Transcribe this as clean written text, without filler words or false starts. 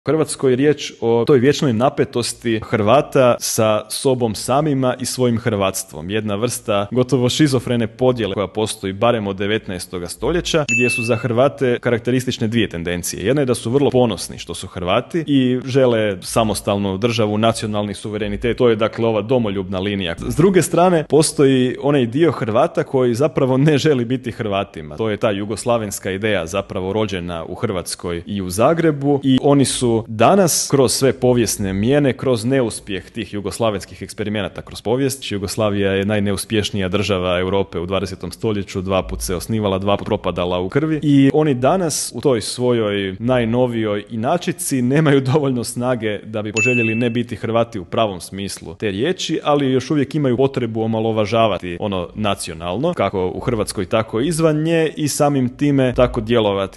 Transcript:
U Hrvatskoj je riječ o toj vječnoj napetosti Hrvata sa sobom samima i svojim hrvatstvom. Jedna vrsta gotovo šizofrene podjele koja postoji barem od 19. stoljeća, gdje su za Hrvate karakteristične dvije tendencije. Jedna je da su vrlo ponosni što su Hrvati i žele samostalnu državu, nacionalni suverenitet. To je dakle ova domoljubna linija. S druge strane, postoji onaj dio Hrvata koji zapravo ne želi biti Hrvatima. To je ta jugoslavenska ideja zapravo rođena u Hrvatskoj i u Zagrebu i oni su danas kroz sve povijesne mijene, kroz neuspjeh tih jugoslavenskih eksperimenata kroz povijest. Jugoslavija je najneuspješnija država Europe u 20. stoljeću, 2 puta se osnivala, 2 puta propadala u krvi i oni danas u toj svojoj najnovijoj inačici nemaju dovoljno snage da bi poželjeli ne biti Hrvati u pravom smislu te riječi, ali još uvijek imaju potrebu omalovažavati ono nacionalno, kako u Hrvatskoj tako izvan nje i samim time tako djelovati